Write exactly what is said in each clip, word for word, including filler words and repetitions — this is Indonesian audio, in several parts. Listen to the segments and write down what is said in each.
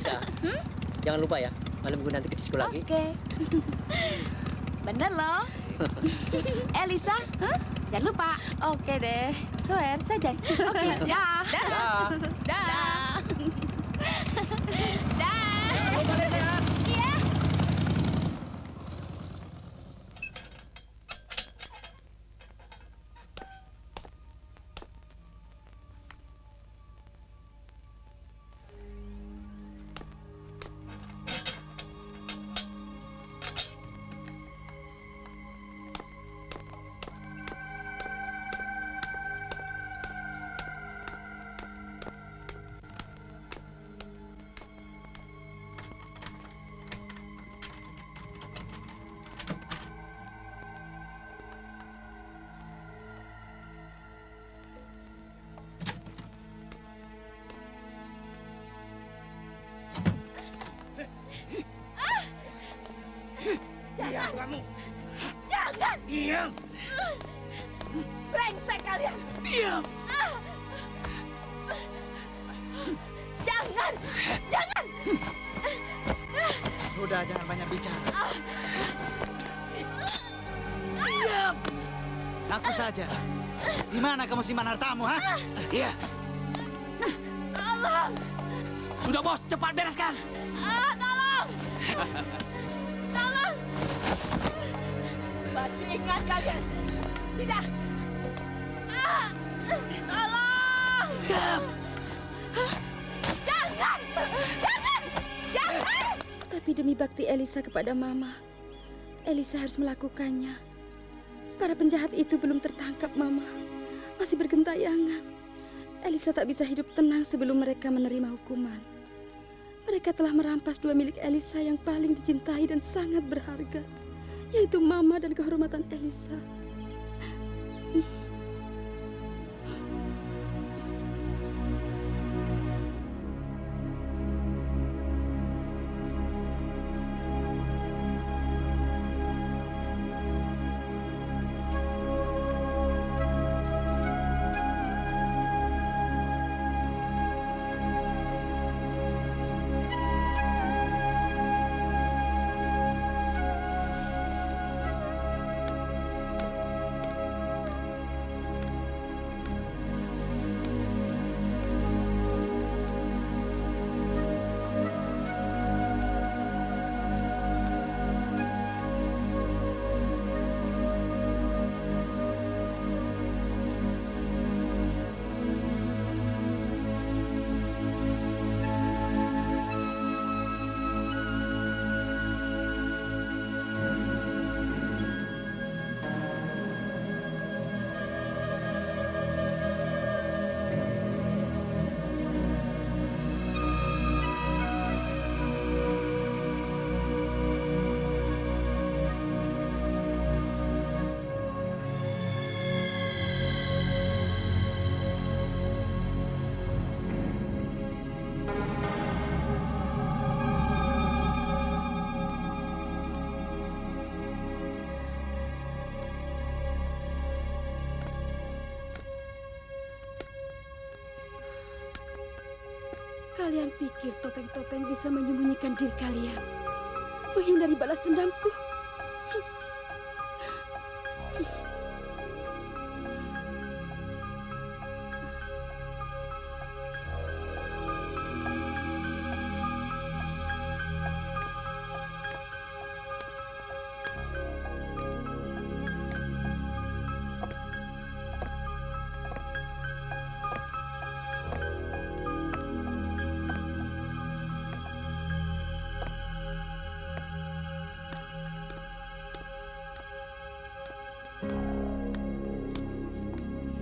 Elisa, hmm? Jangan lupa ya, malam minggu nanti ke disco lagi. Oke. Bener loh. Elisa, huh? Jangan lupa. Oke deh. Swear saja. Oke. Dah. Dah. Dah. Dah. Iya. Diam kamu. Jangan. Diam. Brengsek kalian. Diam. Jangan. Jangan. Sudah, jangan banyak bicara. Diam. Aku saja. Di mana kamu simpan hartamu, ha? Iya. Tolong. Sudah, bos. Cepat bereskan. Ah, tolong. Tolong. Bajingan kalian. Tidak. Ah, tolong. Diam. Jangan. Jangan. Jangan. Tapi demi bakti Elisa kepada Mama, Elisa harus melakukannya. Para penjahat itu belum tertangkap, Mama. Masih bergentayangan. Elisa tak bisa hidup tenang sebelum mereka menerima hukuman. Mereka telah merampas dua milik Elisa yang paling dicintai dan sangat berharga, yaitu Mama dan kehormatan Elisa. Kalian pikir topeng-topeng bisa menyembunyikan diri kalian, menghindari balas dendamku?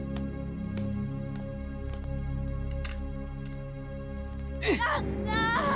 Jangan.